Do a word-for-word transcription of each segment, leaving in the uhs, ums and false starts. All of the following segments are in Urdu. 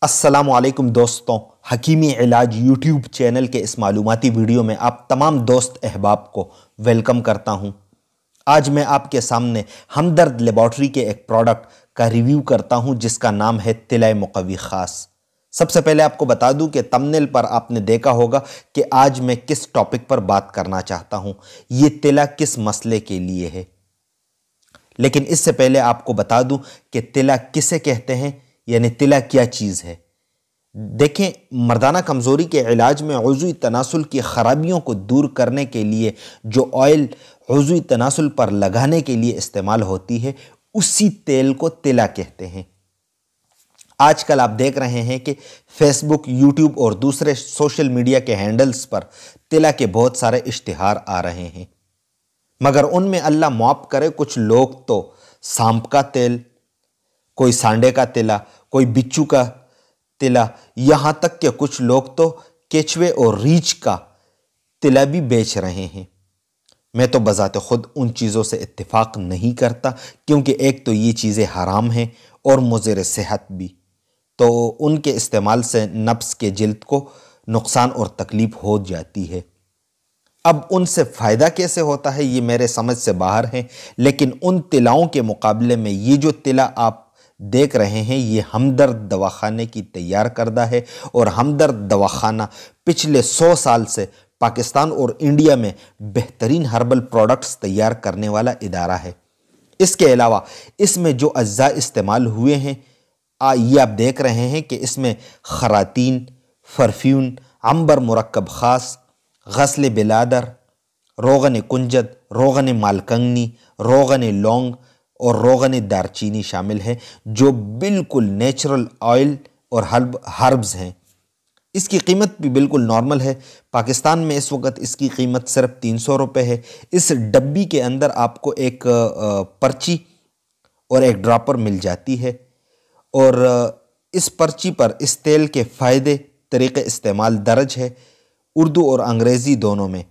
السلام علیکم دوستوں، حکیمی علاج یوٹیوب چینل کے اس معلوماتی ویڈیو میں آپ تمام دوست احباب کو ویلکم کرتا ہوں۔ آج میں آپ کے سامنے ہمدرد لیبارٹری کے ایک پروڈکٹ کا ریویو کرتا ہوں جس کا نام ہے تلہ مقوی خاص۔ سب سے پہلے آپ کو بتا دوں کہ تمنیل پر آپ نے دیکھا ہوگا کہ آج میں کس ٹاپک پر بات کرنا چاہتا ہوں، یہ تلہ کس مسئلے کے لیے ہے۔ لیکن اس سے پہلے آپ کو بتا دوں کہ تلہ کسے کہتے ہیں، یعنی تلہ کیا چیز ہے۔ دیکھیں، مردانہ کمزوری کے علاج میں عضوی تناسل کی خرابیوں کو دور کرنے کے لیے جو آئل عضوی تناسل پر لگانے کے لیے استعمال ہوتی ہے، اسی تیل کو تلہ کہتے ہیں۔ آج کل آپ دیکھ رہے ہیں کہ فیس بک، یوٹیوب اور دوسرے سوشل میڈیا کے ہینڈلز پر تلہ کے بہت سارے اشتہار آ رہے ہیں، مگر ان میں اللہ معاف کرے کچھ لوگ تو سانپ کا تیل، کوئی سانڈے کا تلہ، کوئی بچو کا تلہ، یہاں تک کہ کچھ لوگ تو کیچوے اور ریچھ کا تلہ بھی بیچ رہے ہیں۔ میں تو بذات خود ان چیزوں سے اتفاق نہیں کرتا، کیونکہ ایک تو یہ چیزیں حرام ہیں اور مضر صحت بھی، تو ان کے استعمال سے نفس کے جلد کو نقصان اور تکلیف ہو جاتی ہے۔ اب ان سے فائدہ کیسے ہوتا ہے یہ میرے سمجھ سے باہر ہے، لیکن ان تلاؤں کے مقابلے میں یہ جو تلہ آپ دیکھ رہے ہیں یہ ہمدرد دواخانے کی تیار کردہ ہے، اور ہمدرد دواخانہ پچھلے سو سال سے پاکستان اور انڈیا میں بہترین ہربل پروڈکٹس تیار کرنے والا ادارہ ہے۔ اس کے علاوہ اس میں جو اجزاء استعمال ہوئے ہیں یہ آپ دیکھ رہے ہیں کہ اس میں خراتین، فرفیون، عنبر مرکب خاص، غسل بلادر، روغن کنجد، روغن مالکنگنی، روغن لونگ اور روغن دارچینی شامل ہیں، جو بالکل نیچرل آئل اور ہربز ہیں۔ اس کی قیمت بھی بالکل نارمل ہے۔ پاکستان میں اس وقت اس کی قیمت صرف تین سو روپے ہے۔ اس ڈبی کے اندر آپ کو ایک پرچی اور ایک ڈراپر مل جاتی ہے، اور اس پرچی پر اس تیل کے فائدے، طریقہ استعمال درج ہے، اردو اور انگریزی دونوں میں۔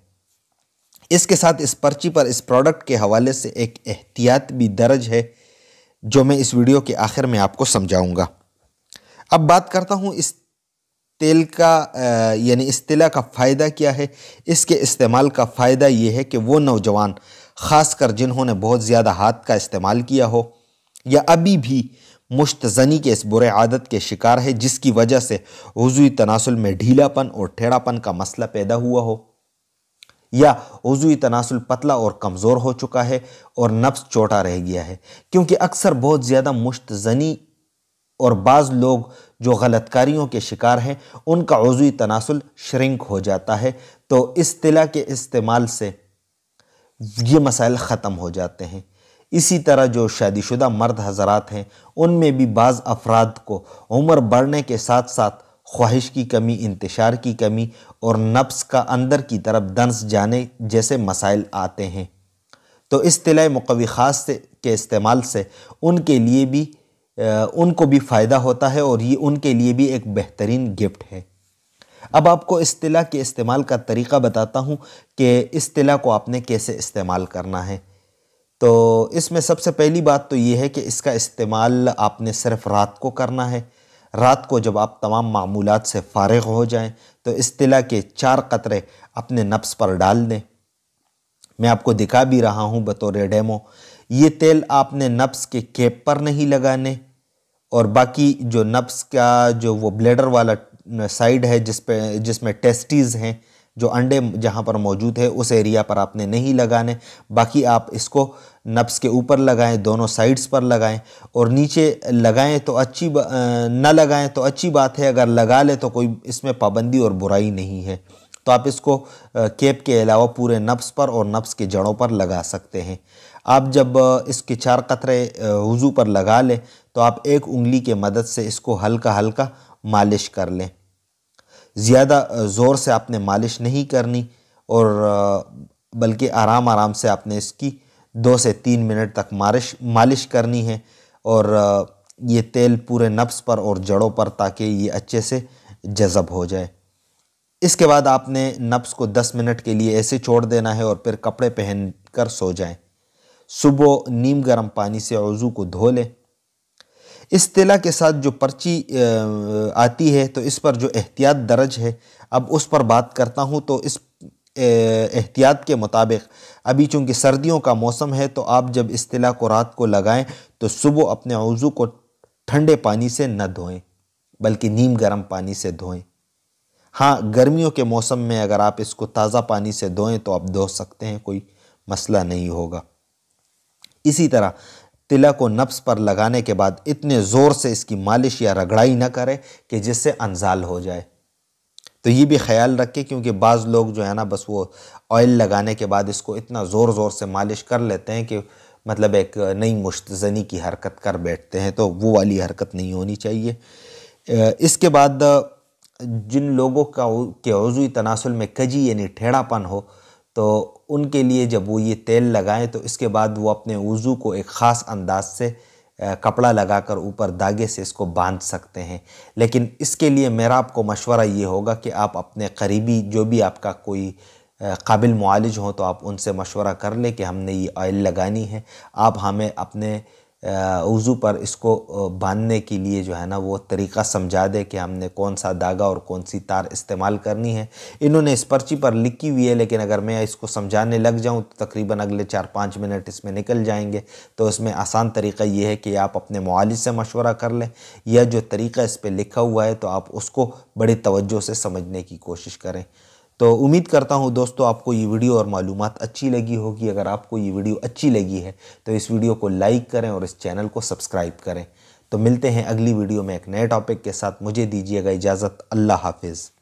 اس کے ساتھ اس پرچی پر اس پروڈکٹ کے حوالے سے ایک احتیاط بھی درج ہے، جو میں اس ویڈیو کے آخر میں آپ کو سمجھاؤں گا۔ اب بات کرتا ہوں اس تیل کا یعنی اس تلہ کا فائدہ کیا ہے۔ اس کے استعمال کا فائدہ یہ ہے کہ وہ نوجوان، خاص کر جنہوں نے بہت زیادہ ہاتھ کا استعمال کیا ہو یا ابھی بھی مشت زنی کے اس برے عادت کے شکار ہے جس کی وجہ سے عضوی تناسل میں ڈھیلا پن اور ٹھیڑا پن کا مسئلہ پیدا ہوا ہو، یا عضوی تناسل پتلا اور کمزور ہو چکا ہے اور نفس چوٹا رہ گیا ہے، کیونکہ اکثر بہت زیادہ مشت زنی اور بعض لوگ جو غلط کاریوں کے شکار ہیں ان کا عضوی تناسل شرنک ہو جاتا ہے، تو اس تلہ کے استعمال سے یہ مسائل ختم ہو جاتے ہیں۔ اسی طرح جو شادی شدہ مرد حضرات ہیں ان میں بھی بعض افراد کو عمر بڑھنے کے ساتھ ساتھ خواہش کی کمی، انتشار کی کمی اور نفس کا اندر کی طرف دنس جانے جیسے مسائل آتے ہیں، تو اس تلہ مقوی خاص کے استعمال سے ان کے لیے بھی ان کو بھی فائدہ ہوتا ہے، اور یہ ان کے لیے بھی ایک بہترین گفٹ ہے۔ اب آپ کو اس تلہ کے استعمال کا طریقہ بتاتا ہوں کہ اس تلہ کو آپ نے کیسے استعمال کرنا ہے۔ تو اس میں سب سے پہلی بات تو یہ ہے کہ اس کا استعمال آپ نے صرف رات کو کرنا ہے۔ رات کو جب آپ تمام معمولات سے فارغ ہو جائیں تو اس تلہ کے چار قطرے اپنے نفس پر ڈال دیں۔ میں آپ کو دکھا بھی رہا ہوں بطور ڈیمو۔ یہ تیل آپ نے نفس کے کیپ پر نہیں لگانے، اور باقی جو نفس کا جو وہ بلیڈر والا سائیڈ ہے جس پہ جس میں ٹیسٹیز ہیں، جو انڈے جہاں پر موجود ہے، اس ایریا پر آپ نے نہیں لگانے۔ باقی آپ اس کو نفس کے اوپر لگائیں، دونوں سائیڈز پر لگائیں، اور نیچے لگائیں تو اچھی نہ لگائیں تو اچھی بات ہے، اگر لگا لیں تو کوئی اس میں پابندی اور برائی نہیں ہے۔ تو آپ اس کو کیپ کے علاوہ پورے نفس پر اور نفس کے جڑوں پر لگا سکتے ہیں۔ آپ جب اس کے چار قطرے وضو پر لگا لیں تو آپ ایک انگلی کے مدد سے اس کو ہلکا ہلکا مالش کر لیں۔ زیادہ زور سے آپ نے مالش نہیں کرنی، اور بلکہ آرام آرام سے آپ نے اس کی دو سے تین منٹ تک مالش مالش کرنی ہے، اور یہ تیل پورے نفس پر اور جڑوں پر تاکہ یہ اچھے سے جذب ہو جائے۔ اس کے بعد آپ نے نفس کو دس منٹ کے لیے ایسے چھوڑ دینا ہے، اور پھر کپڑے پہن کر سو جائیں۔ صبح نیم گرم پانی سے وضو کو دھو لیں۔ اس طلا کے ساتھ جو پرچی آتی ہے تو اس پر جو احتیاط درج ہے اب اس پر بات کرتا ہوں۔ تو اس احتیاط کے مطابق ابھی چونکہ سردیوں کا موسم ہے تو آپ جب اس طلا کو رات کو لگائیں تو صبح اپنے عضو کو ٹھنڈے پانی سے نہ دھوئیں بلکہ نیم گرم پانی سے دھوئیں۔ ہاں گرمیوں کے موسم میں اگر آپ اس کو تازہ پانی سے دھوئیں تو آپ دھو سکتے ہیں، کوئی مسئلہ نہیں ہوگا۔ اسی طرح طلا کو نفس پر لگانے کے بعد اتنے زور سے اس کی مالش یا رگڑائی نہ کرے کہ جس سے انزال ہو جائے۔ تو یہ بھی خیال رکھیں کیونکہ بعض لوگ جو ہے نا بس وہ آئل لگانے کے بعد اس کو اتنا زور زور سے مالش کر لیتے ہیں کہ مطلب ایک نئی مشت زنی کی حرکت کر بیٹھتے ہیں، تو وہ والی حرکت نہیں ہونی چاہیے۔ اس کے بعد جن لوگوں کا کہ عضوی تناسل میں کجی یعنی ٹھیڑا پن ہو تو ان کے لیے جب وہ یہ تیل لگائیں تو اس کے بعد وہ اپنے وضو کو ایک خاص انداز سے کپڑا لگا کر اوپر داغے سے اس کو باندھ سکتے ہیں، لیکن اس کے لیے میرا آپ کو مشورہ یہ ہوگا کہ آپ اپنے قریبی جو بھی آپ کا کوئی قابل معالج ہو تو آپ ان سے مشورہ کر لیں کہ ہم نے یہ آئل لگانی ہے، آپ ہمیں اپنے وضو پر اس کو باندھنے کے لیے جو ہے نا وہ طریقہ سمجھا دے کہ ہم نے کون سا داغا اور کون سی تار استعمال کرنی ہے۔ انہوں نے اس پرچی پر لکھی ہوئی ہے لیکن اگر میں اس کو سمجھانے لگ جاؤں تو تقریباً اگلے چار پانچ منٹ اس میں نکل جائیں گے، تو اس میں آسان طریقہ یہ ہے کہ آپ اپنے معالج سے مشورہ کر لیں یا جو طریقہ اس پہ لکھا ہوا ہے تو آپ اس کو بڑی توجہ سے سمجھنے کی کوشش کریں۔ تو امید کرتا ہوں دوستو آپ کو یہ ویڈیو اور معلومات اچھی لگی ہوگی۔ اگر آپ کو یہ ویڈیو اچھی لگی ہے تو اس ویڈیو کو لائک کریں اور اس چینل کو سبسکرائب کریں۔ تو ملتے ہیں اگلی ویڈیو میں ایک نئے ٹاپک کے ساتھ، مجھے دیجیے گا اجازت، اللہ حافظ۔